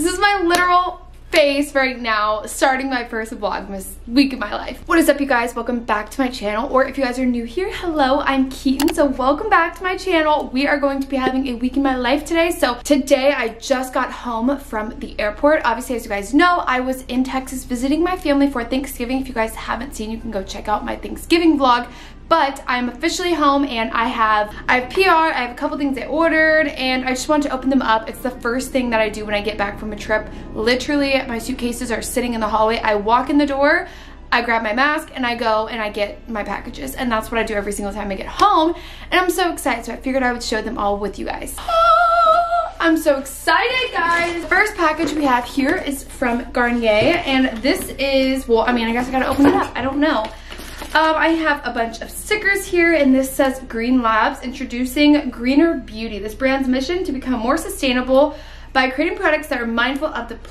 is my literal face right now, starting my first Vlogmas week of my life. What is up, you guys? Welcome back to my channel, or if you guys are new here, hello, I'm Keaton. So welcome back to my channel. We are going to be having a week in my life today. So today I just got home from the airport. Obviously, as you guys know, I was in Texas visiting my family for Thanksgiving. If you guys haven't seen, you can go check out my Thanksgiving vlog. But I'm officially home and I have PR, I have a couple things I ordered, and I just wanted to open them up. It's the first thing that I do when I get back from a trip. Literally, my suitcases are sitting in the hallway. I walk in the door, I grab my mask, and I go and I get my packages. And that's what I do every single time I get home. And I'm so excited, so I figured I would show them all with you guys. I'm so excited, guys. The first package we have here is from Garnier, and this is, well, I mean, I guess I gotta open it up. I don't know. I have a bunch of stickers here, and this says Green Labs, introducing Greener Beauty. This brand's mission to become more sustainable by creating products that are mindful of the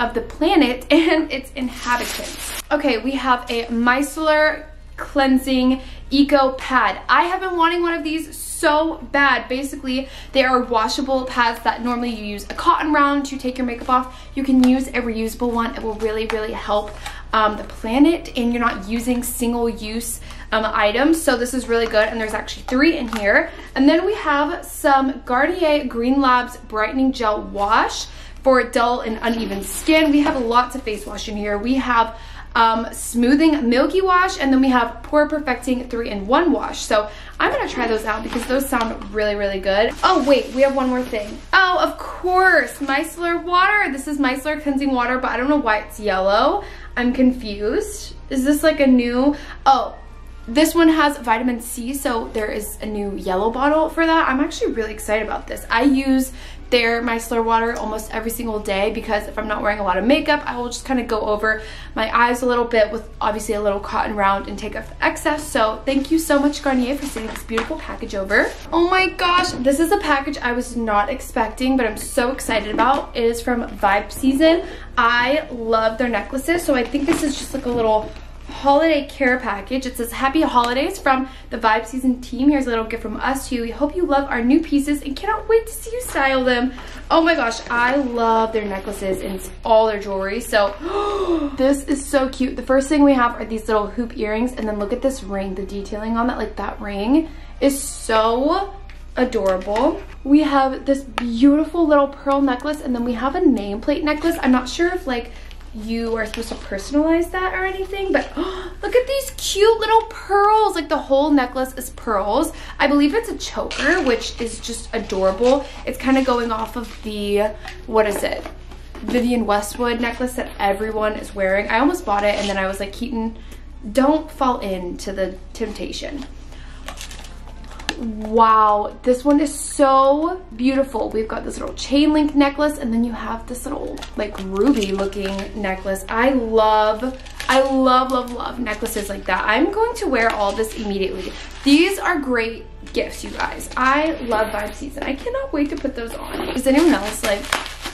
planet and its inhabitants. Okay, we have a Micellar Cleansing Eco Pad. I have been wanting one of these so bad. Basically, they are washable pads that normally you use a cotton round to take your makeup off. You can use a reusable one. It will really, really help the planet, and you're not using single-use items. So this is really good, and there's actually 3 in here. And then we have some Garnier Green Labs Brightening Gel Wash for dull and uneven skin. We have lots of face wash in here. We have Smoothing Milky Wash, and then we have Pore Perfecting 3-in-1 Wash. So I'm gonna try those out because those sound really, really good. Oh wait, we have one more thing. Oh, of course, micellar water. This is micellar cleansing water, but I don't know why it's yellow. I'm confused. Is this like a new, oh, this one has vitamin C, so there is a new yellow bottle for that. I'm actually really excited about this. I use their micellar water almost every single day because if I'm not wearing a lot of makeup, I will just kind of go over my eyes a little bit with obviously a little cotton round and take off the excess. So thank you so much, Garnier, for sending this beautiful package over. Oh my gosh, this is a package I was not expecting, but I'm so excited about. It is from Vibe Season. I love their necklaces, so I think this is just like a little holiday care package. It says happy holidays from the Vibe Season team. Here's a little gift from us to you. We hope you love our new pieces and cannot wait to see you style them. Oh my gosh, I love their necklaces and all their jewelry. So this is so cute. The first thing we have are these little hoop earrings, and then look at this ring. The detailing on that, like that ring is so adorable. We have this beautiful little pearl necklace, and then we have a nameplate necklace. I'm not sure if like you are supposed to personalize that or anything, but look at these cute little pearls. Like the whole necklace is pearls. I believe it's a choker, which is just adorable. It's kind of going off of the, what is it, Vivienne Westwood necklace that everyone is wearing. I almost bought it and then I was like, Keaton, don't fall into the temptation. Wow, this one is so beautiful. We've got this little chain link necklace, and then you have this little like ruby looking necklace. I love necklaces like that. I'm going to wear all this immediately. These are great gifts, you guys. I love Vibe Season. I cannot wait to put those on. Is anyone else like,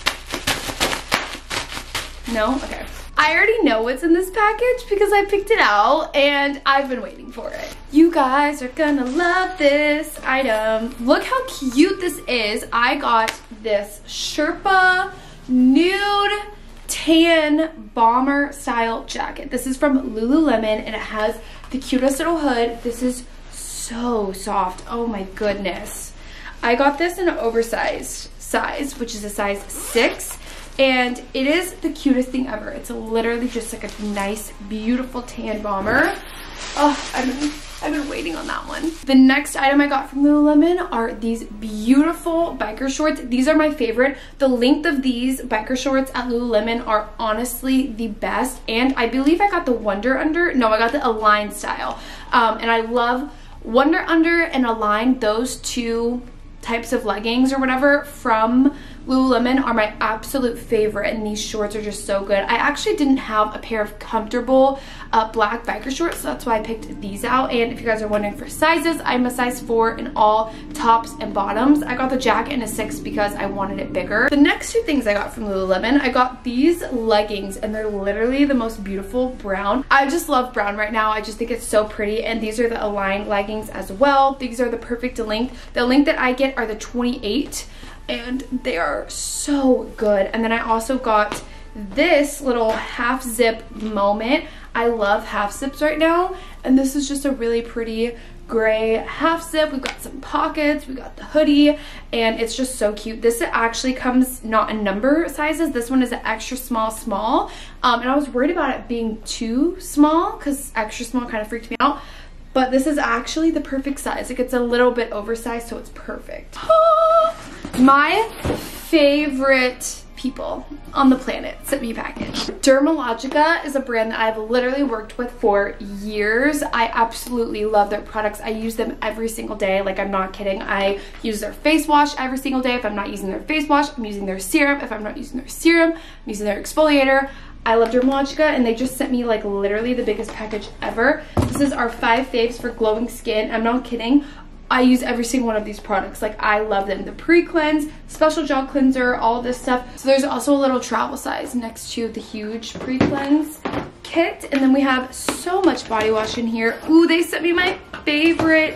no? Okay. I already know what's in this package because I picked it out and I've been waiting for it. You guys are gonna love this item. Look how cute this is. I got this Sherpa nude tan bomber style jacket. This is from Lululemon and it has the cutest little hood. This is so soft. Oh my goodness. I got this in an oversized size, which is a size 6. And it is the cutest thing ever. It's literally just like a nice, beautiful tan bomber. Oh, I've been waiting on that one. The next item I got from Lululemon are these beautiful biker shorts. These are my favorite. The length of these biker shorts at Lululemon are honestly the best. And I believe I got the Wonder Under. No, I got the Align style. And I love Wonder Under and Align. Those two types of leggings or whatever from Lululemon are my absolute favorite, and these shorts are just so good. I actually didn't have a pair of comfortable black biker shorts, so that's why I picked these out. And if you guys are wondering for sizes, I'm a size 4 in all tops and bottoms. I got the jacket in a 6 because I wanted it bigger. The next 2 things I got from Lululemon, I got these leggings, and they're literally the most beautiful brown. I just love brown right now. I just think it's so pretty, and these are the Align leggings as well. These are the perfect length. The length that I get are the 28 and they are so good. And then I also got this little half zip Moment. I love half zips right now, and this is just a really pretty gray half zip. We've got some pockets, we got the hoodie, and it's just so cute. This actually comes not in number sizes. This one is an extra small, and I was worried about it being too small because extra small kind of freaked me out, but this is actually the perfect size. Like, it's a little bit oversized, so it's perfect. My favorite people on the planet sent me a package. Dermalogica is a brand that I've literally worked with for years. I absolutely love their products. I use them every single day. Like, I'm not kidding. I use their face wash every single day. If I'm not using their face wash, I'm using their serum. If I'm not using their serum, I'm using their exfoliator. I love Dermalogica, and they just sent me like literally the biggest package ever. This is our 5 faves for glowing skin. I'm not kidding. I use every single one of these products. Like, I love them. The pre-cleanse, special gel cleanser, all this stuff. So there's also a little travel size next to the huge pre-cleanse kit. And then we have so much body wash in here. Ooh, they sent me my favorite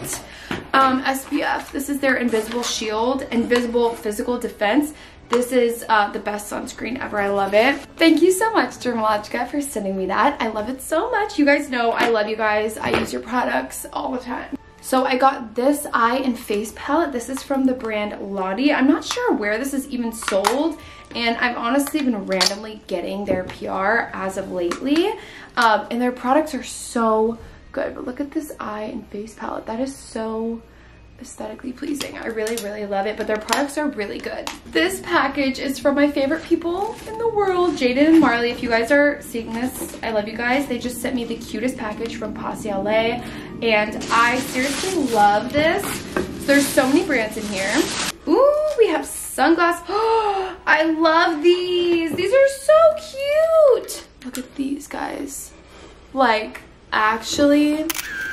SPF. This is their Invisible Shield, Invisible Physical Defense. This is the best sunscreen ever. I love it. Thank you so much, Dermalogica, for sending me that. I love it so much. You guys know I love you guys. I use your products all the time. So I got this eye and face palette. This is from the brand Lottie. I'm not sure where this is even sold, and I've honestly been randomly getting their PR as of lately. And their products are so good. But look at this eye and face palette. That is so aesthetically pleasing. I really, really love it, but their products are really good. This package is from my favorite people in the world, Jaden and Marley. If you guys are seeing this, I love you guys. They just sent me the cutest package from Posse LA, and I seriously love this. So there's so many brands in here. Ooh, we have sunglasses. Oh, I love these. These are so cute. Look at these, guys. Like, actually.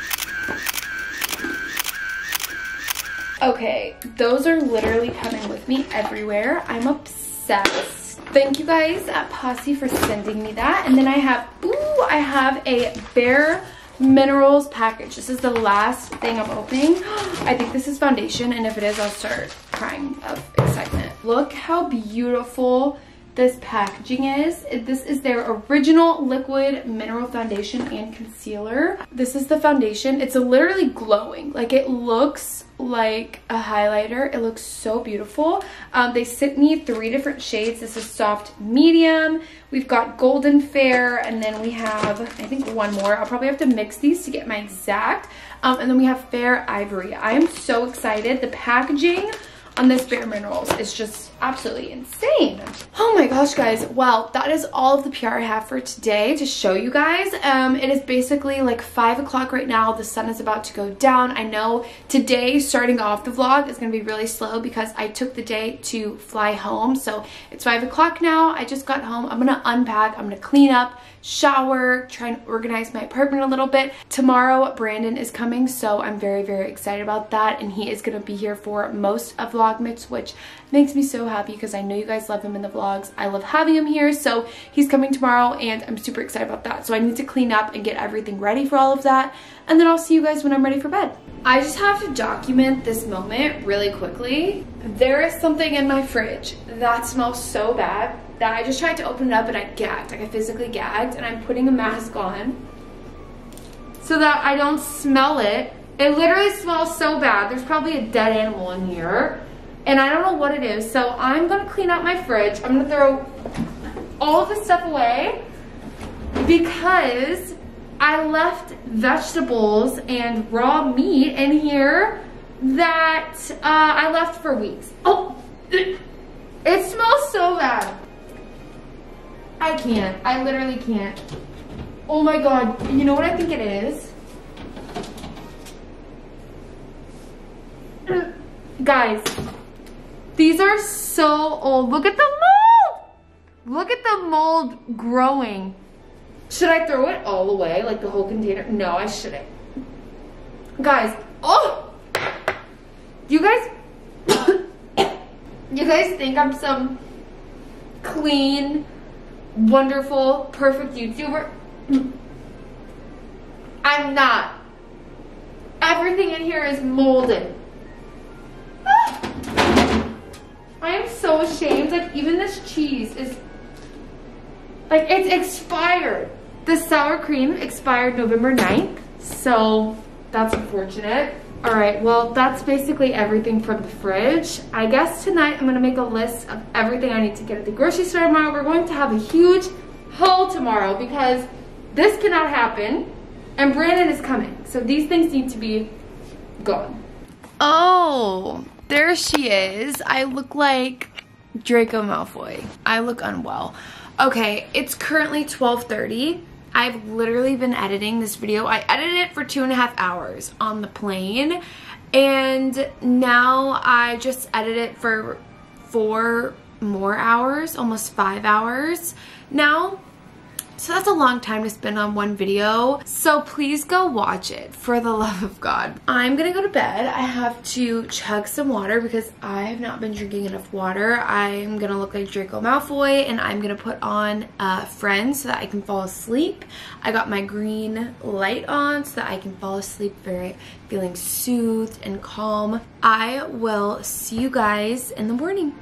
Okay, those are literally coming with me everywhere. I'm obsessed. Thank you guys at Posse for sending me that. And then I have a Bare Minerals package. This is the last thing I'm opening. I think this is foundation, and if it is, I'll start crying of excitement. Look how beautiful this packaging is. This is their original liquid mineral foundation and concealer. This is the foundation. It's literally glowing. Like, it looks like a highlighter. It looks so beautiful. They sent me 3 different shades. This is soft medium. We've got golden fair, and then we have, I think, one more. I'll probably have to mix these to get my exact. And then we have fair ivory. I am so excited. The packaging on this Bare Minerals is just absolutely insane. Oh my gosh, guys. Well, that is all of the PR I have for today to show you guys. It is basically like 5 o'clock right now. The sun is about to go down. I know today, starting off the vlog, is going to be really slow because I took the day to fly home. So it's 5 o'clock now. I just got home. I'm going to unpack. I'm going to clean up, shower, try and organize my apartment a little bit. Tomorrow, Brandon is coming, so I'm very, very excited about that. And he is going to be here for most of Vlogmas, which makes me so happy because I know you guys love him in the vlogs. I love having him here, so he's coming tomorrow, and I'm super excited about that. So I need to clean up and get everything ready for all of that, and then I'll see you guys when I'm ready for bed. I just have to document this moment really quickly. There is something in my fridge that smells so bad that I just tried to open it up and I gagged. Like, I physically gagged, and I'm putting a mask on so that I don't smell it. It literally smells so bad. There's probably a dead animal in here, and I don't know what it is. So I'm gonna clean out my fridge. I'm gonna throw all of this stuff away because I left vegetables and raw meat in here that I left for weeks. Oh, it smells so bad. I can't. I literally can't. Oh my God. You know what I think it is? Guys, these are so old. Look at the mold. Look at the mold growing. Should I throw it all away, like the whole container? No, I shouldn't. Guys, oh! You guys, you guys think I'm some clean, wonderful, perfect YouTuber? I'm not. Everything in here is molded. I so ashamed. Like, even this cheese is, like, it's expired. The sour cream expired November 9th, so that's unfortunate. All right, well, that's basically everything from the fridge. I guess tonight I'm gonna make a list of everything I need to get at the grocery store tomorrow. We're going to have a huge haul tomorrow because this cannot happen, and Brandon is coming. So these things need to be gone. Oh, there she is. I look like Draco Malfoy. I look unwell. Okay, it's currently 12:30. I've literally been editing this video. I edited it for 2.5 hours on the plane, and now I just edit it for 4 more hours, almost 5 hours now. So that's a long time to spend on one video. So please go watch it, for the love of God. I'm gonna go to bed. I have to chug some water because I have not been drinking enough water. I'm gonna look like Draco Malfoy, and I'm gonna put on Friends so that I can fall asleep. I got my green light on so that I can fall asleep feeling soothed and calm. I will see you guys in the morning.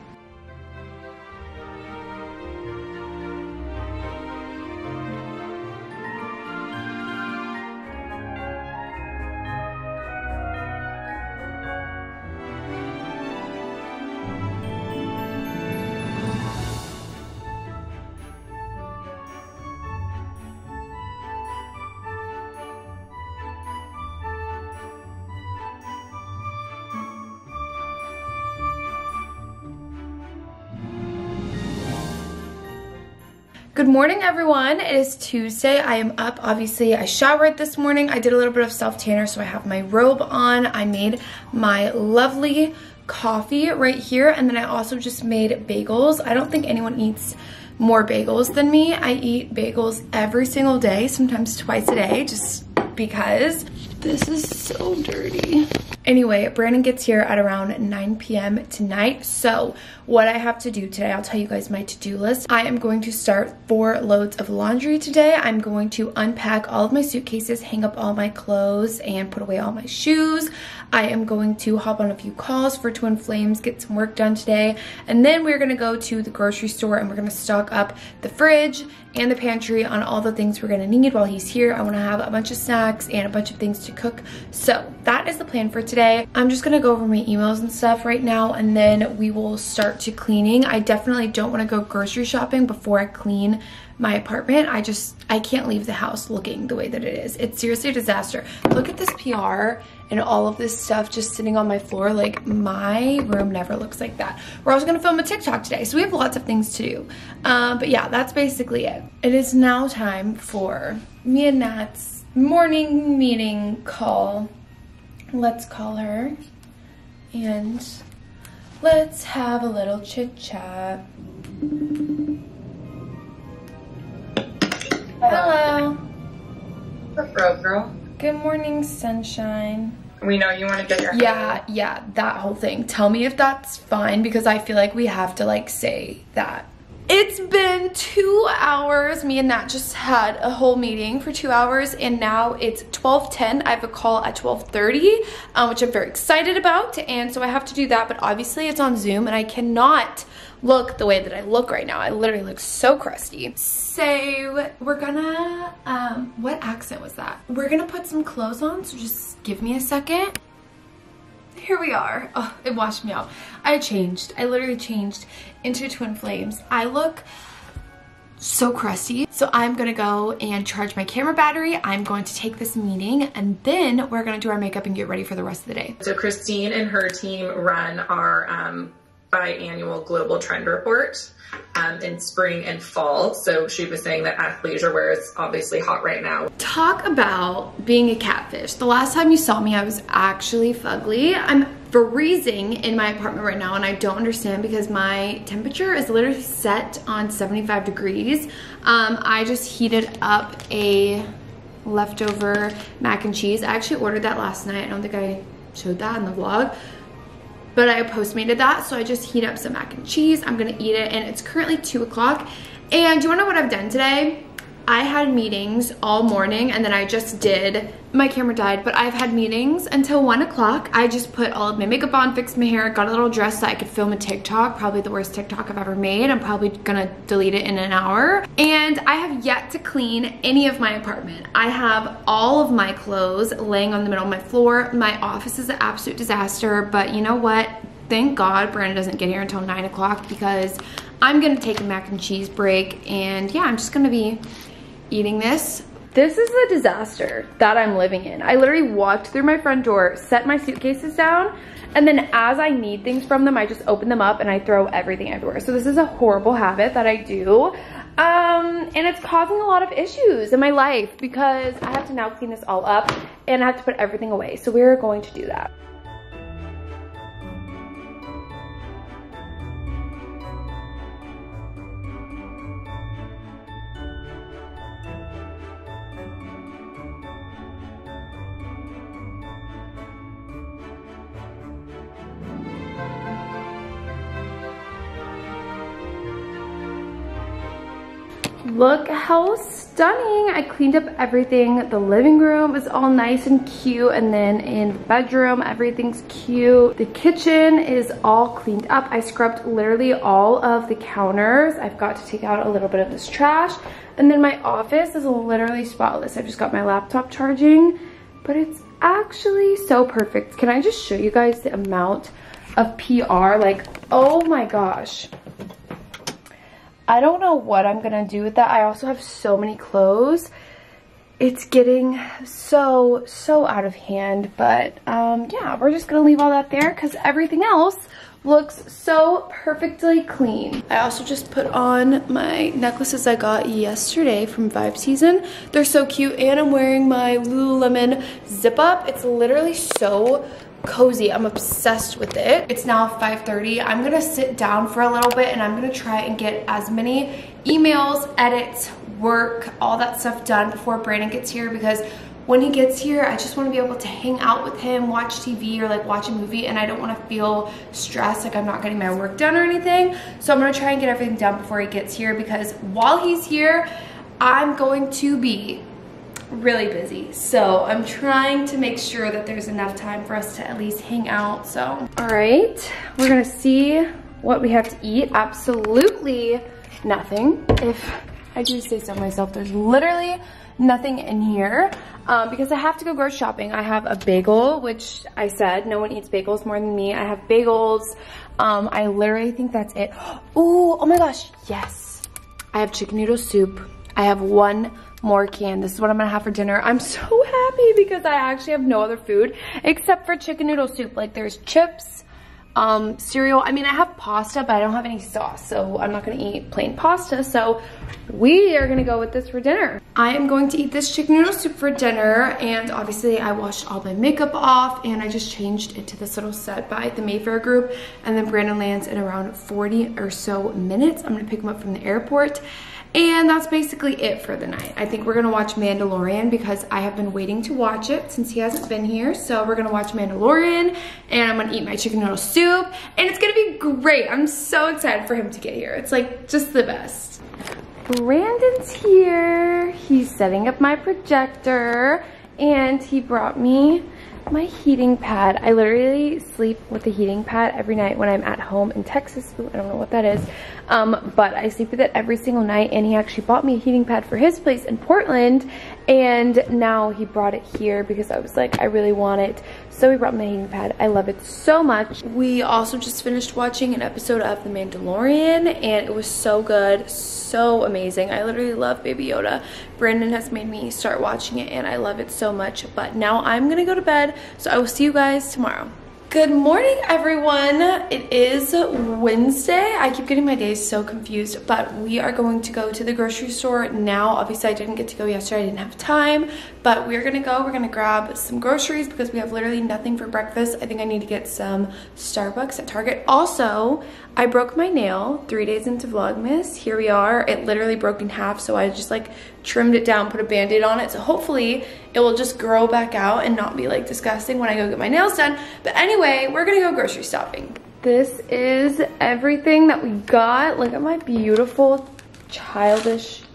Good morning, everyone. It is Tuesday. I am up. Obviously, I showered this morning. I did a little bit of self-tanner, so I have my robe on. I made my lovely coffee right here, and then I also just made bagels. I don't think anyone eats more bagels than me. I eat bagels every single day, sometimes twice a day, just because. This is so dirty. Anyway, Brandon gets here at around 9 p.m. tonight. So what I have to do today, I'll tell you guys my to-do list. I am going to start 4 loads of laundry today. I'm going to unpack all of my suitcases, hang up all my clothes, and put away all my shoes. I am going to hop on a few calls for Twin Flames, get some work done today. And then we're gonna go to the grocery store and we're gonna stock up the fridge and the pantry on all the things we're gonna need while he's here. I wanna have a bunch of snacks and a bunch of things to cook. So that is the plan for today. I'm just gonna go over my emails and stuff right now, and then we will start to cleaning. I definitely don't wanna go grocery shopping before I clean my apartment. I can't leave the house looking the way that it is. It's seriously a disaster. Look at this PR and all of this stuff just sitting on my floor. Like, my room never looks like that. We're also gonna film a TikTok today, so we have lots of things to do. But yeah, that's basically it. It is now time for me and Nat's morning meeting call. Let's call her and let's have a little chit chat. Hello. What's up, girl? Good morning, sunshine. We know you want to get your hair. Yeah, that whole thing. Tell me if that's fine, because I feel like we have to like say that. It's been 2 hours. Me and Nat just had a whole meeting for 2 hours, and now it's 12:10. I have a call at 12:30, which I'm very excited about, and so I have to do that, but obviously it's on Zoom, and I cannot look the way that I look right now. I literally look so crusty. So we're gonna, what accent was that? We're gonna put some clothes on, so just give me a second. Here we are. Oh, it washed me out. I literally changed into Twin Flames. I look so crusty. So I'm gonna go and charge my camera battery. I'm going to take this meeting, and then we're gonna do our makeup and get ready for the rest of the day. So Christine and her team run our biannual global trend report in spring and fall. So she was saying that athleisure wear is obviously hot right now. Talk about being a catfish. The last time you saw me, I was actually fugly. I'm freezing in my apartment right now, and I don't understand because my temperature is literally set on 75 degrees. I just heated up a leftover mac and cheese. I actually ordered that last night. I don't think I showed that in the vlog, but I Postmated that, so I just heat up some mac and cheese. I'm gonna eat it, and it's currently 2 o'clock. And do you wanna know what I've done today? I had meetings all morning and then I just did, my camera died, but I've had meetings until 1 o'clock. I just put all of my makeup on, fixed my hair, got a little dress so I could film a TikTok, probably the worst TikTok I've ever made. I'm probably gonna delete it in an hour. And I have yet to clean any of my apartment. I have all of my clothes laying on the middle of my floor. My office is an absolute disaster, but you know what? Thank God Brandon doesn't get here until 9 o'clock because I'm gonna take a mac and cheese break, and yeah, I'm just gonna be eating this. This is the disaster that I'm living in. I literally walked through my front door, set my suitcases down, and then as I need things from them, I just open them up and I throw everything everywhere. So this is a horrible habit that I do. And it's causing a lot of issues in my life because I have to now clean this all up and I have to put everything away. So we're going to do that. Look how stunning. I cleaned up everything. The living room is all nice and cute, and then in the bedroom, everything's cute. The kitchen is all cleaned up. I scrubbed literally all of the counters. I've got to take out a little bit of this trash. And then my office is literally spotless. I just got my laptop charging, but it's actually so perfect. Can I just show you guys the amount of PR? Like, oh my gosh. I don't know what I'm gonna do with that. I also have so many clothes. It's getting so out of hand, but yeah, we're just gonna leave all that there because everything else looks so perfectly clean. I also just put on my necklaces I got yesterday from Vibe Season. They're so cute, and I'm wearing my Lululemon zip up. It's literally so cozy. I'm obsessed with it. It's now 5:30. I'm gonna sit down for a little bit and I'm gonna try and get as many emails, edits, work, all that stuff done before Brandon gets here, because when he gets here, I just want to be able to hang out with him, watch TV, or like watch a movie, and I don't want to feel stressed like I'm not getting my work done or anything. So I'm gonna try and get everything done before he gets here, because while he's here, I'm going to be really busy. So I'm trying to make sure that there's enough time for us to at least hang out. So, all right, we're gonna see what we have to eat. Absolutely nothing. If I do say so myself, there's literally nothing in here because I have to go grocery shopping. I have a bagel, which I said no one eats bagels more than me. I have bagels. I literally think that's it. Ooh, oh my gosh, yes. I have chicken noodle soup. I have one more can. This is what I'm gonna have for dinner. I'm so happy because I actually have no other food except for chicken noodle soup. Like, there's chips, cereal. I mean, I have pasta, but I don't have any sauce, so I'm not gonna eat plain pasta. So we are gonna go with this for dinner. I am going to eat this chicken noodle soup for dinner, and obviously I washed all my makeup off and I just changed into this little set by the Mayfair group, and then Brandon lands in around 40 or so minutes. I'm gonna pick him up from the airport. And that's basically it for the night. I think we're gonna watch Mandalorian because I have been waiting to watch it since he hasn't been here. So we're gonna watch Mandalorian, and I'm gonna eat my chicken noodle soup, and it's gonna be great. I'm so excited for him to get here. It's like just the best. Brandon's here. He's setting up my projector, and he brought me my heating pad. I literally sleep with a heating pad every night when I'm at home in Texas. Ooh, I don't know what that is. But I sleep with it every single night, and he actually bought me a heating pad for his place in Portland, and now he brought it here because I was like, I really want it. So he brought me a heating pad. I love it so much. We also just finished watching an episode of The Mandalorian, and it was so good, so amazing. I literally love Baby Yoda. Brandon has made me start watching it, and I love it so much. But now I'm gonna go to bed, so I will see you guys tomorrow. Good morning, everyone. It is Wednesday. I keep getting my days so confused, but we are going to go to the grocery store now. Obviously, I didn't get to go yesterday. I didn't have time, but we're gonna go. We're gonna grab some groceries because we have literally nothing for breakfast. I think I need to get some Starbucks at Target. Also, I broke my nail 3 days into Vlogmas. Here we are. It literally broke in half, so I just like trimmed it down, put a band-aid on it. So hopefully it will just grow back out and not be like disgusting when I go get my nails done. But anyway, we're gonna go grocery shopping. This is everything that we got. Look at my beautiful childish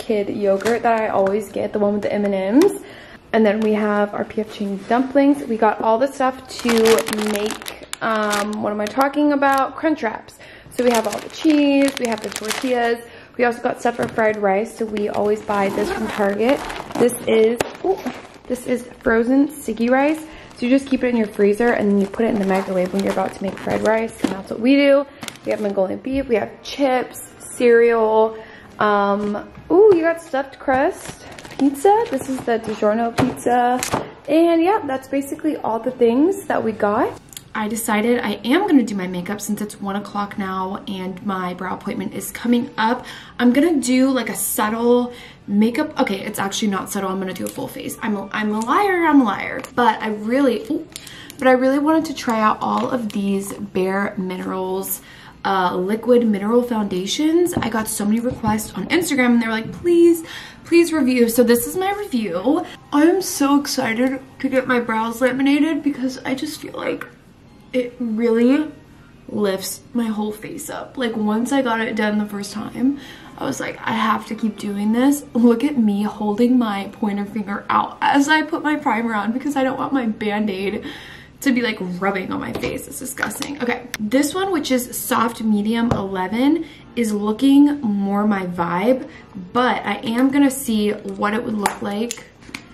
kid yogurt that I always get, the one with the M&Ms. And then we have our P.F. Chang's dumplings. We got all the stuff to make, what am I talking about? Crunch wraps. So we have all the cheese, we have the tortillas. We also got stuff for fried rice, so we always buy this from Target. This is frozen sticky rice. So you just keep it in your freezer and then you put it in the microwave when you're about to make fried rice, and that's what we do. We have Mongolian beef, we have chips, cereal. You got stuffed crust pizza. This is the DiGiorno pizza. And yeah, that's basically all the things that we got. I decided I am gonna do my makeup since it's 1 o'clock now and my brow appointment is coming up. I'm gonna do like a subtle makeup. Okay, it's actually not subtle. I'm gonna do a full face. I'm a liar. But I really wanted to try out all of these Bare Minerals liquid mineral foundations. I got so many requests on Instagram and they were like, please review. So this is my review. I'm so excited to get my brows laminated because I just feel like it really lifts my whole face up. Like once I got it done the first time, I was like, I have to keep doing this. Look at me holding my pointer finger out as I put my primer on because I don't want my Band-Aid to be like rubbing on my face. It's disgusting. Okay, this one, which is soft medium 11, is looking more my vibe, but I am gonna see what it would look like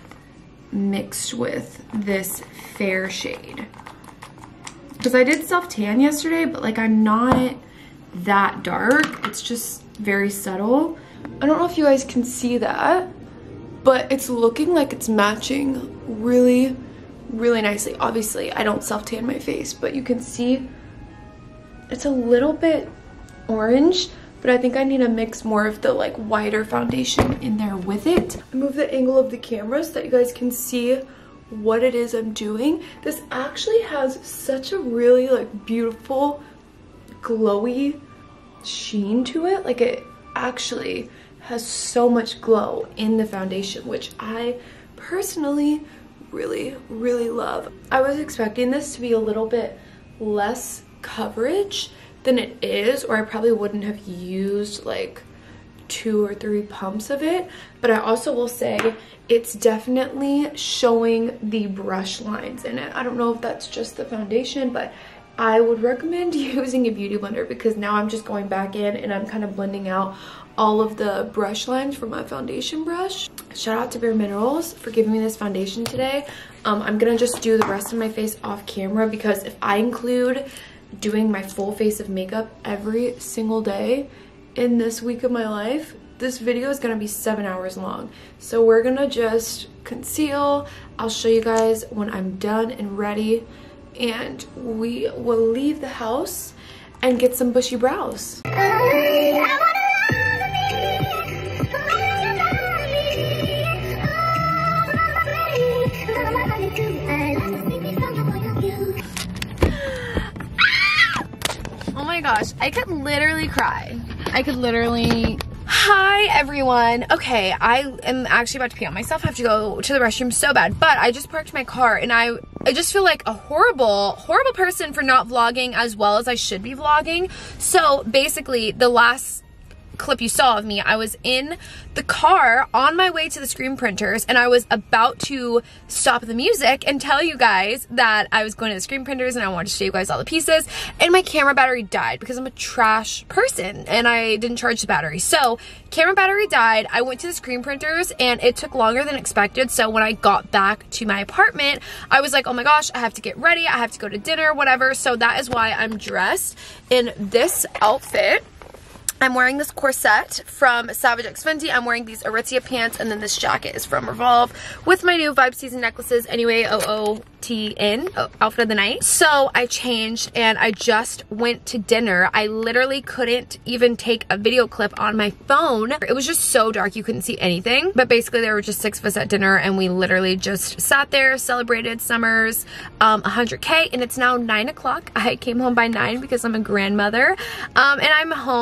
mixed with this fair shade. Because I did self tan yesterday, but like I'm not that dark. It's just very subtle. I don't know if you guys can see that, but it's looking like it's matching really nicely. Obviously, I don't self tan my face, but you can see it's a little bit orange, but I think I need to mix more of the like whiter foundation in there with it. I move the angle of the camera so that you guys can see what it is I'm doing. This actually has such a really like beautiful glowy sheen to it. Like it actually has so much glow in the foundation, which I personally really love. I was expecting this to be a little bit less coverage than it is, or I probably wouldn't have used like 2 or 3 pumps of it, but I also will say it's definitely showing the brush lines in it. I don't know if that's just the foundation, but I would recommend using a beauty blender because now I'm just going back in and I'm kind of blending out all of the brush lines from my foundation brush. Shout out to Bare Minerals for giving me this foundation today. I'm gonna just do the rest of my face off camera because if I include doing my full face of makeup every single day in this week of my life, this video is gonna be 7 hours long. So we're gonna just conceal. I'll show you guys when I'm done and ready, and we will leave the house and get some bushy brows. Oh my gosh, I could literally cry. I could literally... Hi everyone. Okay, I am actually about to pee on myself. I have to go to the restroom so bad, but I just parked my car and I just feel like a horrible person for not vlogging as well as I should be vlogging. So basically the last clip you saw of me, I was in the car on my way to the screen printers and I was about to stop the music and tell you guys that I was going to the screen printers and I wanted to show you guys all the pieces, and my camera battery died because I'm a trash person and I didn't charge the battery. So camera battery died. I went to the screen printers and it took longer than expected. So when I got back to my apartment, I was like, oh my gosh, I have to get ready. I have to go to dinner, whatever. So that is why I'm dressed in this outfit. I'm wearing this corset from Savage X Fenty. I'm wearing these Aritzia pants, and then this jacket is from Revolve with my new Vibe Season necklaces. Anyway, OOTN, outfit of the night. So I changed and I just went to dinner. I literally couldn't even take a video clip on my phone. It was just so dark you couldn't see anything. But basically there were just 6 of us at dinner and we literally just sat there, celebrated Summer's 100K, and it's now 9 o'clock. I came home by 9 because I'm a grandmother. And I'm home and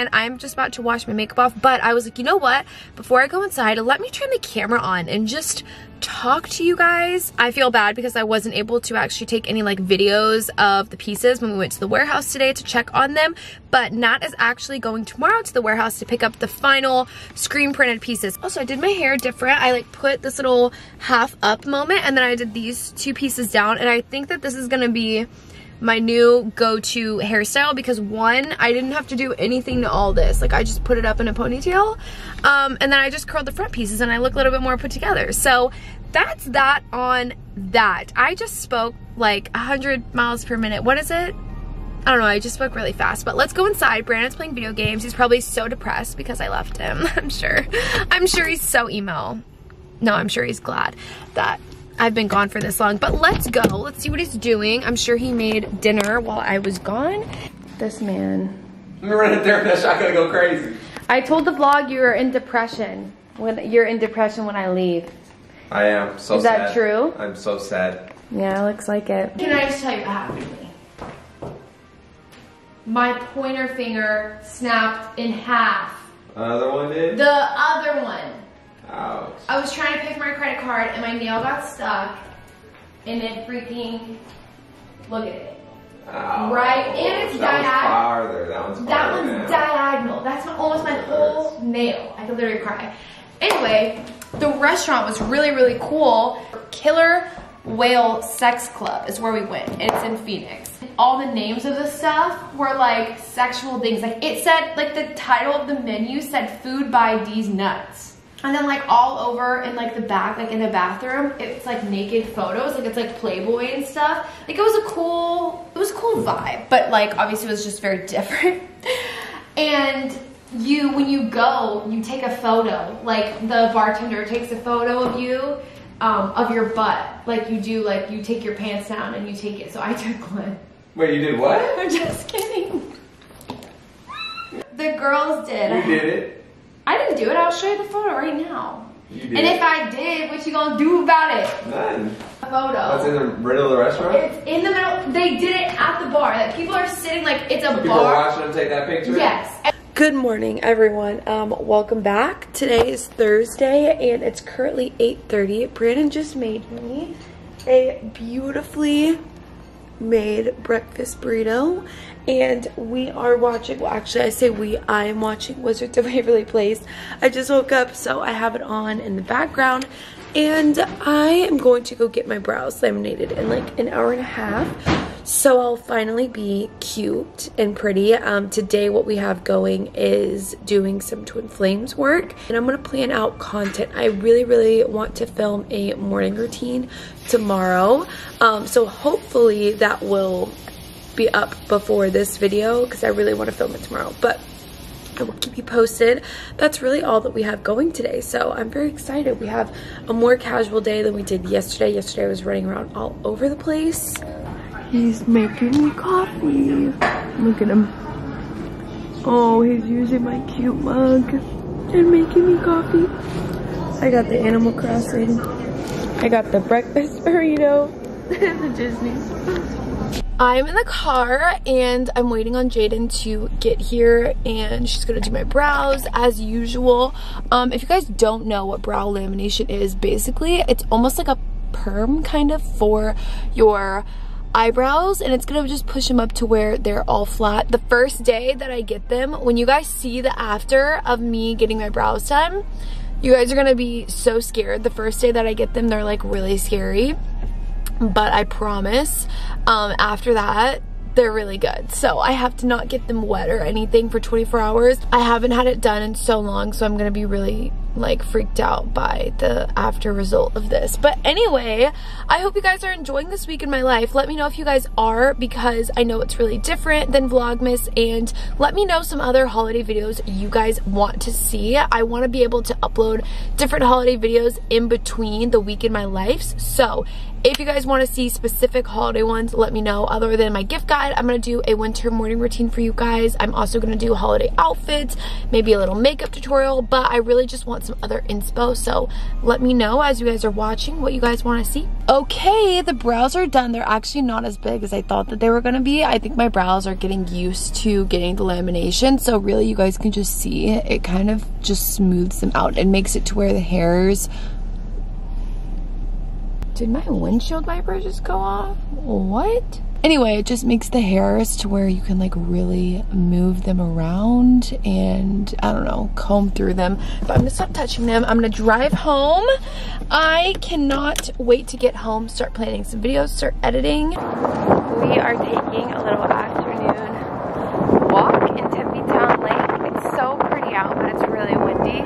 and I'm just about to wash my makeup off, but I was like, you know what? Before I go inside, let me turn the camera on and just talk to you guys. I feel bad because I wasn't able to actually take any like videos of the pieces when we went to the warehouse today to check on them, but Nat is actually going tomorrow to the warehouse to pick up the final screen printed pieces. Also, I did my hair different. I like put this little half up moment and then I did these 2 pieces down, and I think that this is gonna be my new go-to hairstyle because one, I didn't have to do anything to all this. Like I just put it up in a ponytail and then I just curled the front pieces and I look a little bit more put together. So that's that on that. I just spoke like 100 miles per minute. What is it? I don't know, I just spoke really fast, but let's go inside. Brandon's playing video games. He's probably so depressed because I left him. I'm sure he's so emo. No, I'm sure he's glad that I've been gone for this long, but let's go. Let's see what he's doing. I'm sure he made dinner while I was gone. This man. I'm running there, that shot gonna go crazy. I told the vlog you're in depression. When you're in depression when I leave. I am so sad. Is that true? I'm so sad. Yeah, looks like it. Can I just tell you what happened to me? My pointer finger snapped in half. Another one did? The other one. Ouch. I was trying to pick my credit card and my nail got stuck and it freaking, look at it. Ow. Right, and it's diagonal. That one's farther. Diagonal. That's almost my whole nail. I could literally cry. Anyway, the restaurant was really, really cool. Killer Whale Sex Club is where we went. It's in Phoenix. All the names of the stuff were like sexual things. Like it said, like the title of the menu said food by D's Nuts. And then like all over in like the back, like in the bathroom, it's like naked photos, like it's like Playboy and stuff. Like it was a cool vibe, but like obviously it was just very different. And when you go, you take a photo, like the bartender takes a photo of you, of your butt. Like you do, like you take your pants down and you take it. So I took one. Wait, you did what? I'm just kidding. The girls did. You did it? I didn't do it. I'll show you the photo right now. You did. And if I did, what you gonna do about it? None. A photo. What's in the middle of the restaurant? It's in the middle. They did it at the bar. Like people are sitting like it's a bar. People are watching them take that picture? Yes. Good morning, everyone. Welcome back. Today is Thursday, and it's currently 8:30. Brandon just made me a beautifully made breakfast burrito, and we are watching, well actually I say I am watching Wizards of Waverly Place. I just woke up, so I have it on in the background, and I am going to go get my brows laminated in like an hour and a half, so I'll finally be cute and pretty. Today what we have going is doing some Twin Flames work, and I'm gonna plan out content. I really want to film a morning routine tomorrow, so hopefully that will be up before this video because I really want to film it tomorrow, but I will keep you posted. That's really all that we have going today, so I'm very excited. We have a more casual day than we did yesterday. Yesterday I was running around all over the place. He's making me coffee. Look at him. Oh, he's using my cute mug and making me coffee. I got the Animal Crossing. I got the breakfast burrito and the Disney. I'm in the car and I'm waiting on Jaden to get here, and she's gonna do my brows as usual. If you guys don't know what brow lamination is, basically it's almost like a perm kind of for your eyebrows, and it's gonna just push them up to where they're all flat. The first day that I get them, when you guys see the after of me getting my brows done, you guys are gonna be so scared. The first day that I get them, they're like really scary, but I promise after that they're really good. So I have to not get them wet or anything for 24 hours. I haven't had it done in so long, so I'm gonna be really like freaked out by the after result of this. But anyway, I hope you guys are enjoying this week in my life. Let me know if you guys are, because I know it's really different than Vlogmas, and let me know some other holiday videos you guys want to see. I want to be able to upload different holiday videos in between the week in my life. So If you guys want to see specific holiday ones, let me know. Other than my gift guide, I'm going to do a winter morning routine for you guys. I'm also going to do holiday outfits, maybe a little makeup tutorial, but I really just want some other inspo. So let me know as you guys are watching what you guys want to see. Okay, the brows are done. They're actually not as big as I thought that they were going to be. I think my brows are getting used to getting the lamination. So really you guys can just see it kind of just smooths them out and makes it to where the hairs. Did my windshield wiper just go off? What? Anyway, it just makes the hairs to where you can like really move them around and I don't know, comb through them. But I'm gonna stop touching them. I'm gonna drive home. I cannot wait to get home, start planning some videos, start editing. We are taking a little afternoon walk in Tempe Town Lake. It's so pretty out, but it's really windy.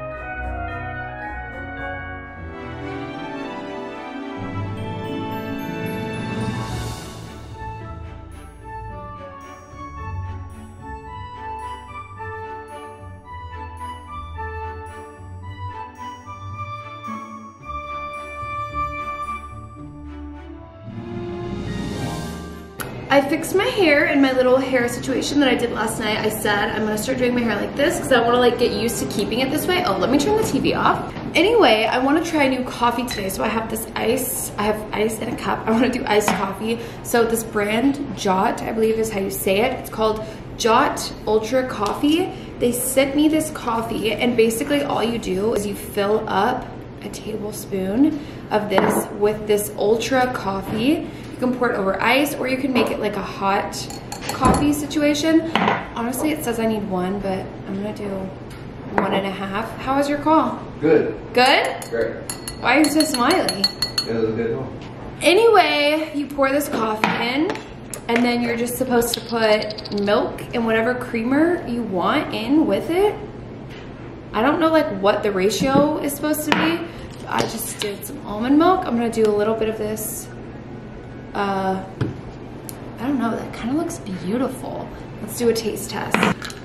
I fixed my hair in my little hair situation that I did last night. I said I'm gonna start doing my hair like this because I wanna like get used to keeping it this way. Oh, let me turn the TV off. Anyway, I wanna try a new coffee today. So I have this ice, I have ice in a cup. I wanna do iced coffee. So this brand, Jot, I believe is how you say it. It's called Jot Ultra Coffee. They sent me this coffee and basically all you do is you fill up a tablespoon of this with this Ultra Coffee. You can pour it over ice or you can make it like a hot coffee situation. Honestly, it says I need one, but I'm gonna do 1.5. How was your call? Good. Good? Great. Why are you so smiley? It was a good one. Anyway, you pour this coffee in and then you're just supposed to put milk and whatever creamer you want in with it. I don't know like what the ratio is supposed to be. I just did some almond milk. I'm gonna do a little bit of this. I don't know, that kind of looks beautiful. Let's do a taste test.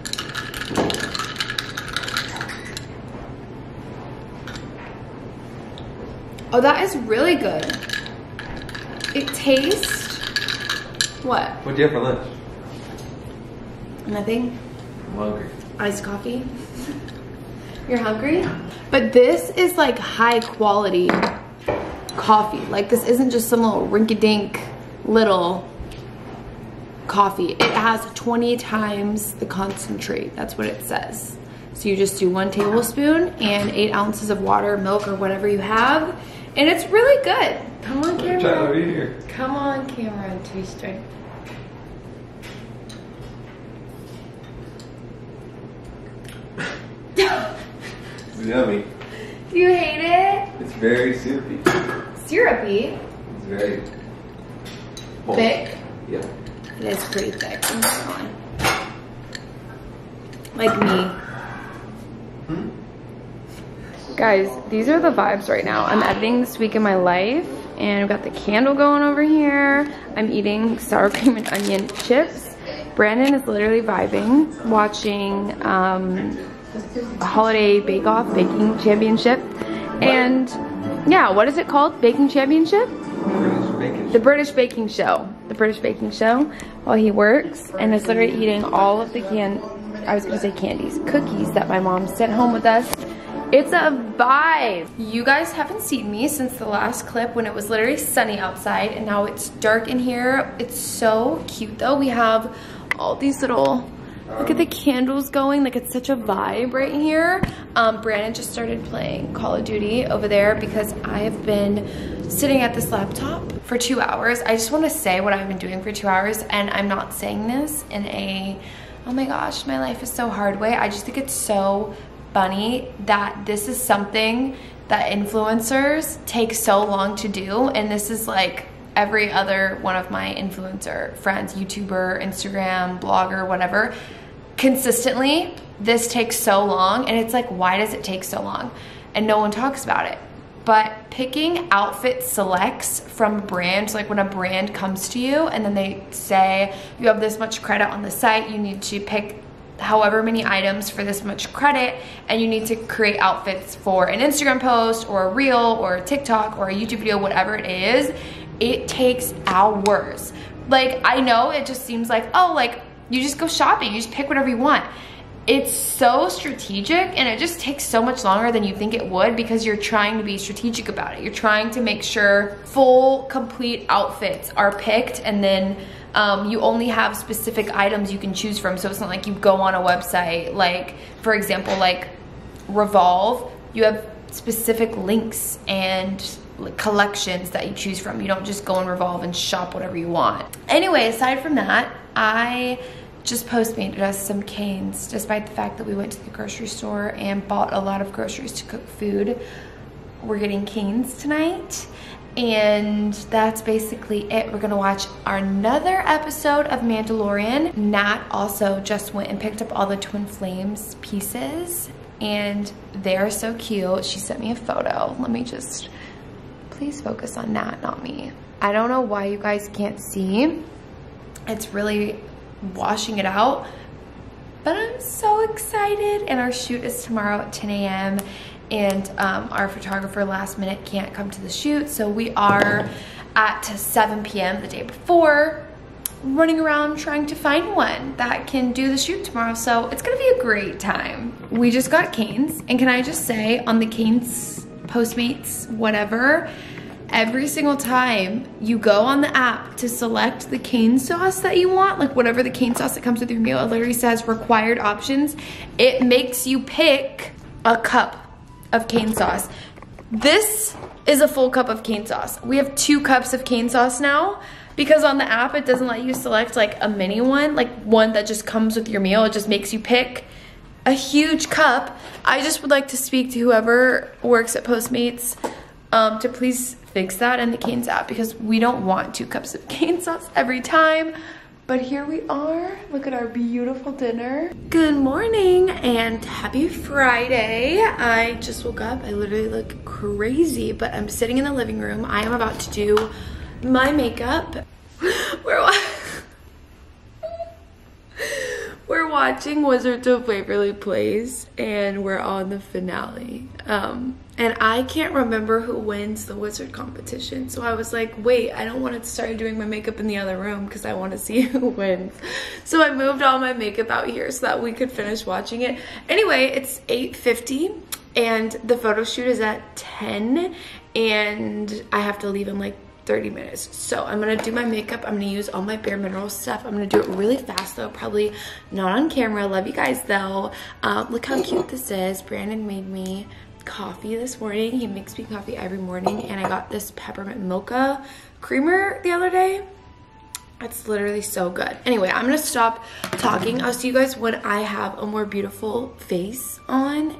Oh, that is really good. It tastes, what? What'd you have for lunch? Nothing. I'm hungry. Iced coffee. You're hungry? But this is like high quality coffee. Like this isn't just some little rinky-dink little coffee. It has 20 times the concentrate. That's what it says. So you just do 1 tablespoon and 8 ounces of water, milk, or whatever you have. And it's really good. Come on, camera. Try over here. Come on, camera, and taste it. It's yummy. Do you hate it? It's very syrupy. Syrupy. It's very Thick. Yeah. It is pretty thick. I'm just going. Like me. Guys, these are the vibes right now. I'm editing This Week in My Life, and I've got the candle going over here. I'm eating sour cream and onion chips. Brandon is literally vibing, watching a holiday bake-off, baking championship. And yeah, what is it called? Baking championship? The British Baking Show. The British Baking Show while he works, and is literally eating all of the candies, cookies that my mom sent home with us. It's a vibe. You guys haven't seen me since the last clip when it was literally sunny outside and now it's dark in here. It's so cute though. We have all these little, look at the candles going, like it's such a vibe right here. Brandon just started playing Call of Duty over there because I have been sitting at this laptop for 2 hours. I just want to say what I've been doing for 2 hours, and I'm not saying this in a, oh my gosh, my life is so hard way. I just think it's so funny that this is something that influencers take so long to do, and this is like every other one of my influencer friends, YouTuber, Instagram, blogger, whatever, consistently this takes so long, and it's like, why does it take so long? And no one talks about it. But picking outfit selects from brands, like when a brand comes to you and then they say you have this much credit on the site, you need to pick however many items for this much credit, and you need to create outfits for an Instagram post or a reel or a TikTok or a YouTube video, whatever it is. It takes hours. Like, I know it just seems like, oh, like you just go shopping, you just pick whatever you want. It's so strategic, and it just takes so much longer than you think it would because you're trying to be strategic about it. You're trying to make sure full, complete outfits are picked, and then you only have specific items you can choose from. So it's not like you go on a website, like for example, like Revolve, you have specific links and collections that you choose from. You don't just go on Revolve and shop whatever you want. Anyway, aside from that, I just Postmated us some Cane's, despite the fact that we went to the grocery store and bought a lot of groceries to cook food. We're getting Cane's tonight, and that's basically it. We're gonna watch another episode of Mandalorian. Nat also just went and picked up all the Twin Flames pieces, and they're so cute. She sent me a photo. Let me just, please focus on Nat, not me. I don't know why you guys can't see. It's really washing it out, but I'm so excited. And our shoot is tomorrow at 10 a.m. and our photographer last minute can't come to the shoot, so we are at 7 p.m. the day before running around trying to find one that can do the shoot tomorrow. So it's gonna be a great time. We just got Cane's, and can I just say, on the Cane's Postmates whatever, every single time you go on the app to select the cane sauce that you want, like whatever the cane sauce that comes with your meal, it literally says required options. It makes you pick a cup of cane sauce. This is a full cup of cane sauce. We have 2 cups of cane sauce now because on the app it doesn't let you select like a mini one, like one that just comes with your meal. It just makes you pick a huge cup. I just would like to speak to whoever works at Postmates to please fix that in the Cane's app, because we don't want 2 cups of cane sauce every time. But here we are. Look at our beautiful dinner. Good morning and happy Friday. I just woke up. I literally look crazy, but I'm sitting in the living room. I am about to do my makeup. We're watching Wizards of Waverly Place, and we're on the finale. And I can't remember who wins the wizard competition, so I was like, wait, I don't want to start doing my makeup in the other room because I want to see who wins. So I moved all my makeup out here so that we could finish watching it. Anyway, it's 8:50 and the photo shoot is at 10, and I have to leave in like 30 minutes. So I'm gonna do my makeup. I'm gonna use all my Bare Minerals stuff. I'm gonna do it really fast though, probably not on camera. Love you guys though. Look how cute this is. Brandon made me coffee this morning. He makes me coffee every morning, and I got this peppermint mocha creamer the other day. It's literally so good. Anyway, I'm gonna stop talking. I'll see you guys when I have a more beautiful face on.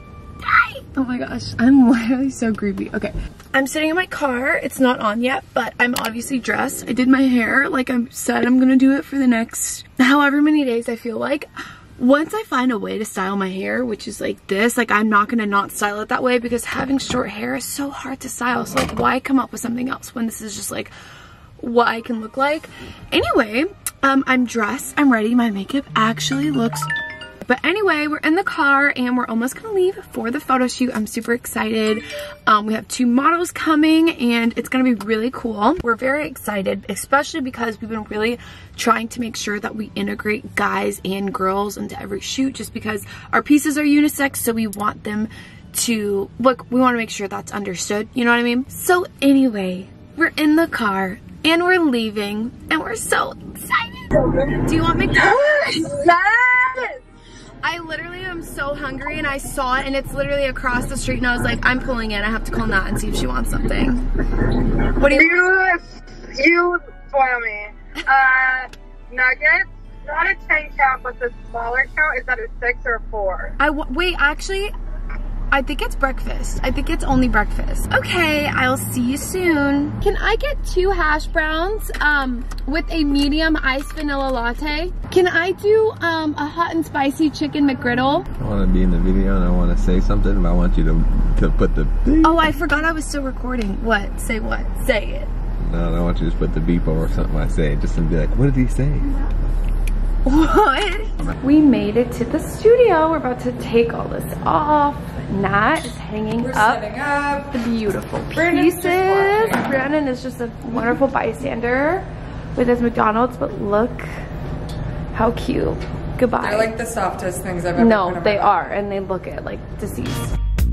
Hi! Oh my gosh, I'm literally so creepy. Okay, I'm sitting in my car. It's not on yet, but I'm obviously dressed. I did my hair like I said I'm gonna do it for the next however many days I feel like. Once I find a way to style my hair, which is like this, like I'm not gonna not style it that way, because having short hair is so hard to style. So like, why come up with something else when this is just like what I can look like? Anyway, I'm dressed, I'm ready. My makeup actually looks, but anyway, we're in the car and we're almost gonna leave for the photo shoot. I'm super excited. We have 2 models coming and it's gonna be really cool. We're very excited, especially because we've been really trying to make sure that we integrate guys and girls into every shoot, just because our pieces are unisex, so we want them to look, we want to make sure that's understood, you know what I mean? So anyway, we're in the car and we're leaving and we're so excited. Do you want McDonald's? Yes! I literally am so hungry, and I saw it and it's literally across the street, and I was like, I'm pulling in. I have to call Nat and see if she wants something. What do you You spoil me. Nuggets, not a 10 count, but the smaller count, is that a 6 or a 4? Wait, actually, I think it's breakfast. I think it's only breakfast. Okay, I'll see you soon. Can I get 2 hash browns with a medium iced vanilla latte? Can I do a hot and spicy chicken McGriddle? I want to be in the video and I want to say something, but I want you to put the beep. Oh, I forgot I was still recording. What? Say what? Say it. No, I want you to just put the beep over something I say, just to be like, what did he say? What? man. We made it to the studio. We're about to take all this off. Nat is hanging setting up the beautiful pieces. Brandon is just a wonderful bystander with his McDonald's, but look how cute. Goodbye. They're like the softest things I've ever put on my they body. are, and they look at like deceased.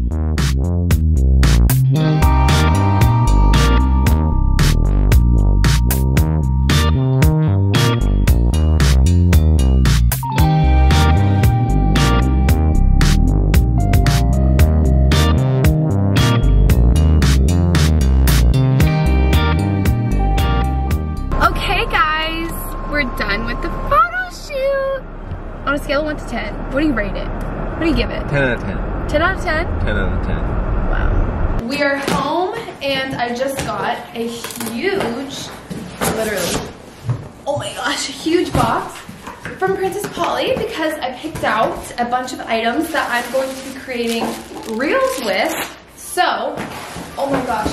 Okay guys, we're done with the photo shoot. On a scale of 1 to 10, what do you rate it? What do you give it? 10 out of 10. 10 out of 10? 10 out of 10. Wow. We are home and I just got a huge, literally, oh my gosh, a huge box from Princess Polly because I picked out a bunch of items that I'm going to be creating reels with. So, oh my gosh,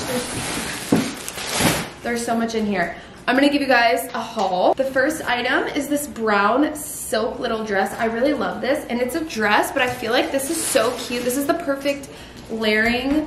there's so much in here. I'm gonna give you guys a haul. The first item is this brown silk little dress. I really love this, and it's a dress, but I feel like this is so cute. This is the perfect layering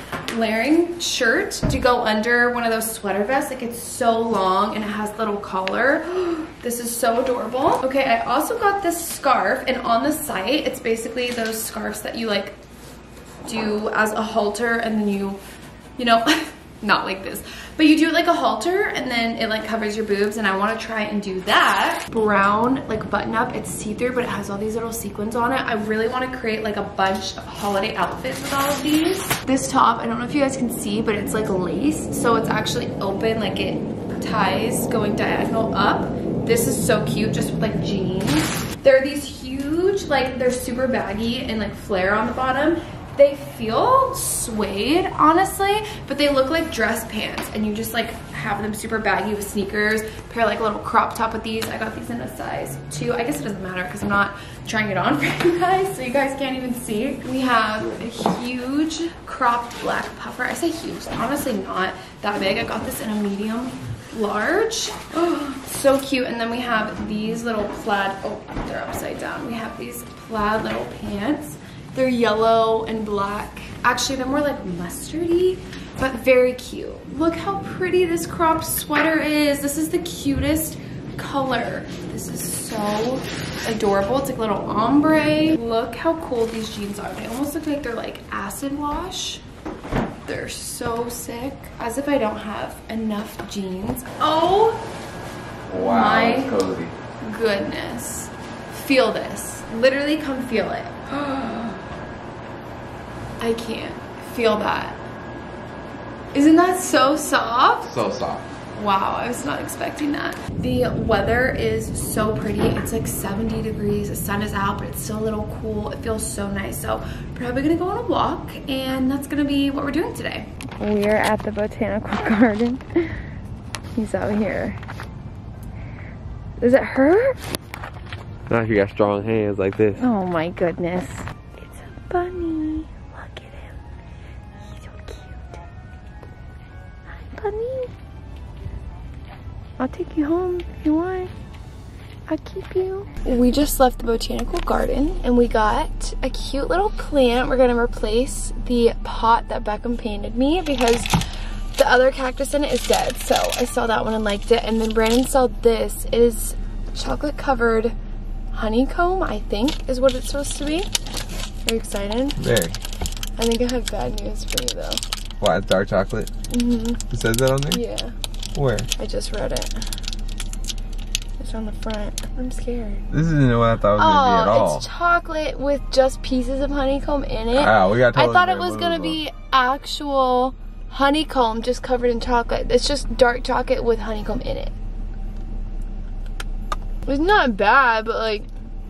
shirt to go under one of those sweater vests. Like, it's so long and it has little collar. This is so adorable. Okay, I also got this scarf, and on the site, it's basically those scarves that you like do as a halter, and then you know, not like this, but you do it like a halter and then it like covers your boobs, and I want to try and do that. Brown like button up, it's see-through, but it has all these little sequins on it. I really want to create like a bunch of holiday outfits with all of these. This top, I don't know if you guys can see, but it's like laced, so it's actually open, like it ties going diagonal up. This is so cute, just with like jeans. There are these huge, like they're super baggy and like flare on the bottom. They feel suede, honestly, but they look like dress pants, and you just like have them super baggy with sneakers, pair like a little crop top with these. I got these in a size 2. I guess it doesn't matter because I'm not trying it on for you guys, so you guys can't even see. We have a huge cropped black puffer. I say huge, honestly not that big. I got this in a medium large. Oh, so cute. And then we have these little plaid, oh, they're upside down. We have these plaid little pants. They're yellow and black. Actually, they're more like mustardy, but very cute. Look how pretty this cropped sweater is. This is the cutest color. This is so adorable. It's like a little ombre. Look how cool these jeans are. They almost look like they're like acid wash. They're so sick. As if I don't have enough jeans. Oh, Wow, my that's cozy. goodness. Feel this. Literally come feel it. I can't feel that. Isn't that so soft? So soft. Wow, I was not expecting that. The weather is so pretty. It's like 70 degrees, the sun is out, but it's still a little cool. It feels so nice. So probably gonna go on a walk, and that's gonna be what we're doing today. We are at the botanical garden. He's out here. Is it her? Not if you got strong hands like this. Oh my goodness. It's a bunny. Look at him. He's so cute. Hi, bunny. I'll take you home if you want. I'll keep you. We just left the botanical garden and we got a cute little plant. We're gonna replace the pot that Beckham painted me because the other cactus in it is dead. So I saw that one and liked it. And then Brandon saw this. It is chocolate covered honeycomb, I think is what it's supposed to be. Are you excited? Very. I think I have bad news for you though. What, it's dark chocolate? Mm-hmm. It says that on there? Yeah, Where? I just read it. It's on the front. I'm scared. This isn't what I thought it was gonna be at all. It's chocolate with just pieces of honeycomb in it. Oh, we got I thought it was gonna be actual honeycomb just covered in chocolate. It's just dark chocolate with honeycomb in it. It's not bad, but like,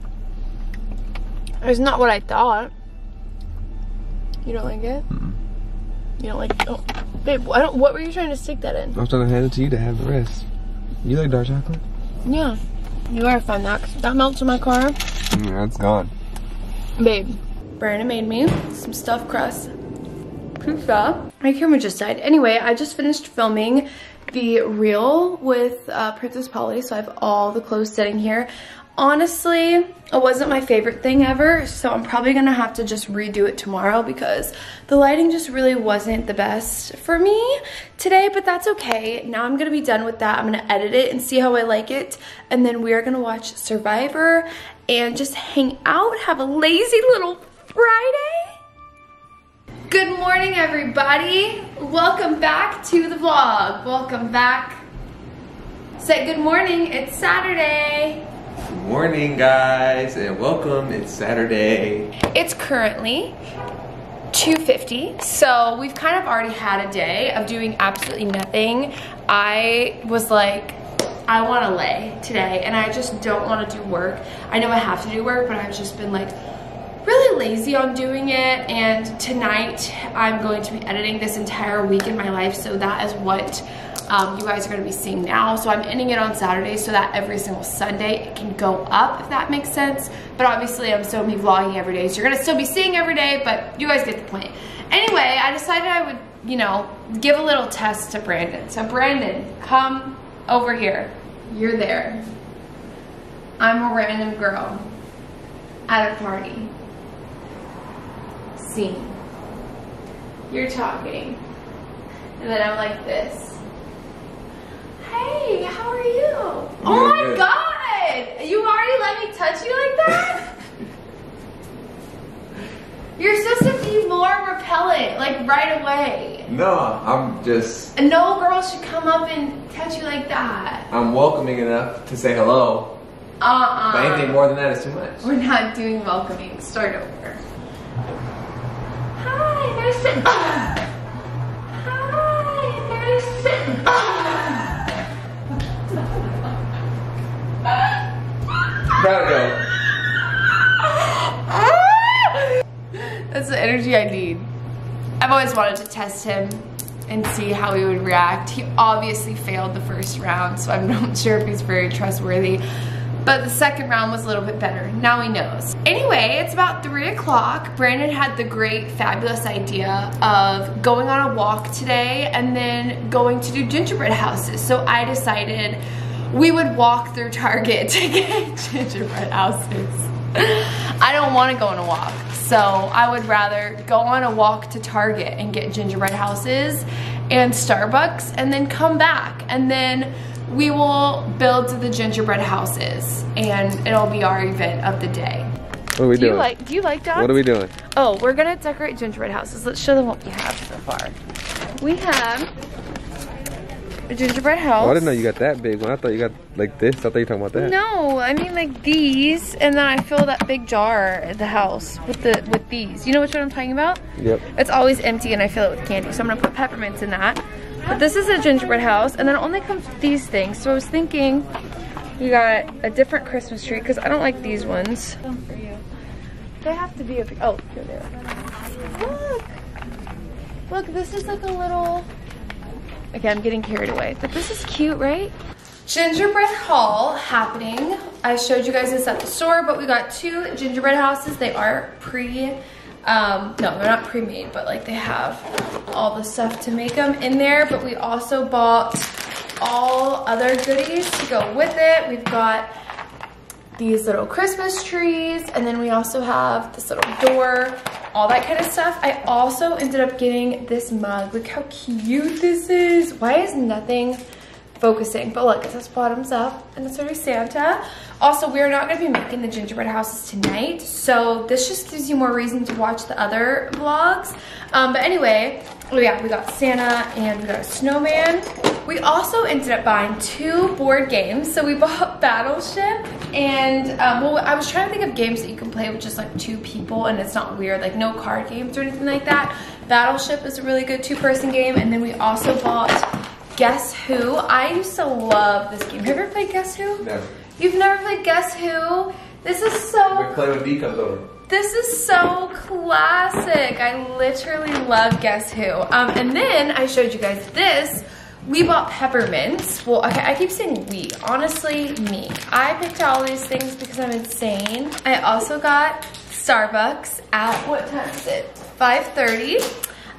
it's not what I thought. You don't like it? Mm-mm. You don't like, oh, babe, I don't, what were you trying to stick that in? I was trying to hand it to you to have the rest. You like dark chocolate? Yeah. You gotta find that, 'cause that melts in my car. That's gone. Babe, Brandon made me some stuffed crust pizza. My camera just died. Anyway, I just finished filming the reel with Princess Polly, so I have all the clothes sitting here Honestly, it wasn't my favorite thing ever, so I'm probably gonna have to just redo it tomorrow because the lighting just really wasn't the best for me today, but that's okay. Now I'm gonna be done with that. I'm gonna edit it and see how I like it, and then we are gonna watch Survivor and just hang out, have a lazy little Friday. Good morning, everybody. Welcome back to the vlog. Welcome back. Say good morning, it's Saturday. Good morning, guys, and welcome. It's Saturday. It's currently 2:50, so we've kind of already had a day of doing absolutely nothing. I was like, I want to lay today, and I just don't want to do work. I know I have to do work, but I've just been like really lazy on doing it, and tonight I'm going to be editing this entire week in my life, so that is what you guys are going to be seeing now. So I'm ending it on Saturday so that every single Sunday it can go up, if that makes sense. But obviously I'm still vlogging every day, so you're going to still be seeing every day, but you guys get the point. Anyway, I decided I would, you know, give a little test to Brandon. So Brandon, come over here. You're there. I'm a random girl at a party. Scene. You're talking. And then I'm like this. Hey, how are you? Oh my God! You already let me touch you like that? You're supposed to be more repellent, like right away. No, I'm just... And no girl should come up and touch you like that. I'm welcoming enough to say hello. But anything more than that is too much. We're not doing welcoming. Start over. Hi, there's sitting. Hi, there's sitting. Gotta go. That's the energy I need. I've always wanted to test him and see how he would react. He obviously failed the first round, so I'm not sure if he's very trustworthy. But the second round was a little bit better. Now he knows. Anyway, it's about 3 o'clock. Brandon had the great, fabulous idea of going on a walk today and then going to do gingerbread houses. So I decided we would walk through Target to get gingerbread houses. I don't want to go on a walk, so I would rather go on a walk to Target and get gingerbread houses and Starbucks and then come back, and then we will build the gingerbread houses and it'll be our event of the day. What are we doing? Do you like dogs? What are we doing? Oh, we're gonna decorate gingerbread houses. Let's show them what we have so far. We have a gingerbread house. Oh, I didn't know you got that big one. I thought you got like this. I thought you were talking about that. No, I mean like these, and then I fill that big jar at the house with these. You know which one I'm talking about? Yep. It's always empty and I fill it with candy, so I'm gonna put peppermints in that. But this is a gingerbread house, and then it only comes with these things. So I was thinking we got a different Christmas tree, because I don't like these ones. For you. They have to be a big, oh, here they are. Look! Look, this is like a little, okay, I'm getting carried away, but this is cute, right? Gingerbread haul happening. I showed you guys this at the store, but we got 2 gingerbread houses. They are no, they're not pre-made, but like they have all the stuff to make them in there. But we also bought all other goodies to go with it. We've got these little Christmas trees, and then we also have this little door, all that kind of stuff. I also ended up getting this mug. Look how cute this is. Why is nothing focusing? But look, it says bottoms up, and it's already Santa. Also, we're not gonna be making the gingerbread houses tonight, so this just gives you more reason to watch the other vlogs. But anyway, oh yeah, we got Santa and we got a snowman. We also ended up buying 2 board games. So we bought Battleship and, well, I was trying to think of games that you can play with just like 2 people and it's not weird, like no card games or anything like that. Battleship is a really good 2-person game. And then we also bought Guess Who. I used to love this game. Have you ever played Guess Who? Never. You've never played Guess Who? This is so... We play with D comes over. This is so classic. I literally love Guess Who. And then I showed you guys this. We bought peppermints. Well, okay, I keep saying we. Honestly, me. I picked all these things because I'm insane. I also got Starbucks at, what time is it? 5:30.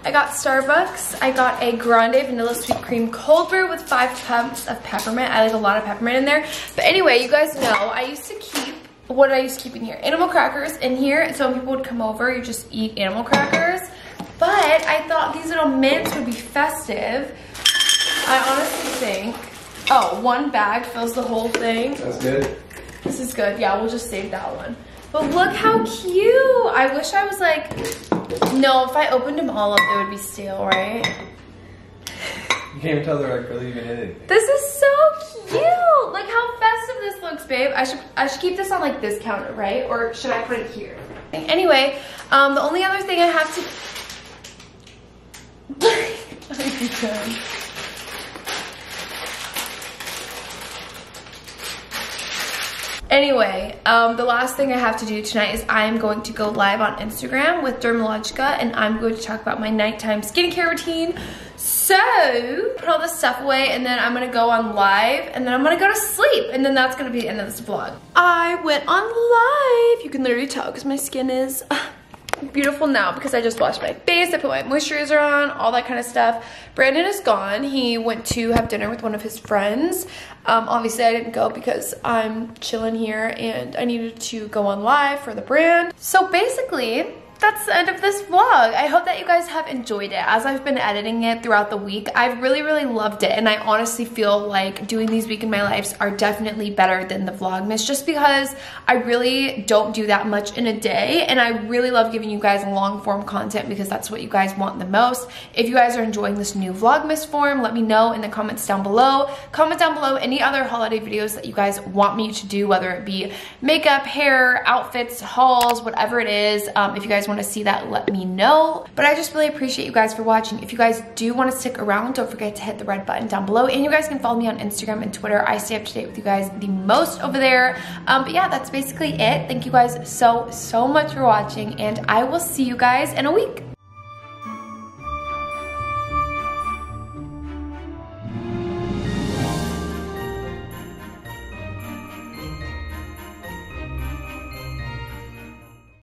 I got Starbucks. I got a grande vanilla sweet cream cold brew with 5 pumps of peppermint. I like a lot of peppermint in there. But anyway, you guys know I used to keep, what did I used to keep in here? Animal crackers in here. And so when people would come over, you just eat animal crackers. But I thought these little mints would be festive. I honestly think, oh, 1 bag fills the whole thing. That's good. This is good. Yeah, we'll just save that one. But look how cute. I wish I was like, no, if I opened them all up, it would be stale, right? You can't even tell they're like really even in anything. This is so cute. Like how festive this looks, babe. I should keep this on like this counter, right? Or should I put it here? Anyway, the only other thing I have to Anyway, the last thing I have to do tonight is I am going to go live on Instagram with Dermalogica, and I'm going to talk about my nighttime skincare routine. So, put all this stuff away, and then I'm gonna go on live, and then I'm gonna go to sleep, and then that's gonna be the end of this vlog. I went on live. You can literally tell because my skin is beautiful now because I just washed my face, I put my moisturizer on, all that kind of stuff. Brandon is gone. He went to have dinner with one of his friends. Obviously I didn't go because I'm chilling here and I needed to go on live for the brand. So basically, that's the end of this vlog. I hope that you guys have enjoyed it. As I've been editing it throughout the week, I've really, really loved it. And I honestly feel like doing these Week in My Lives are definitely better than the Vlogmas, just because I really don't do that much in a day. And I really love giving you guys long form content because that's what you guys want the most. If you guys are enjoying this new Vlogmas form, let me know in the comments down below. Comment down below any other holiday videos that you guys want me to do, whether it be makeup, hair, outfits, hauls, whatever it is. If you guys want to see that, let me know. But I just really appreciate you guys for watching. If you guys do want to stick around, don't forget to hit the red button down below, and you guys can follow me on Instagram and Twitter. I stay up to date with you guys the most over there. But yeah, that's basically it. Thank you guys so much for watching, and I will see you guys in a week.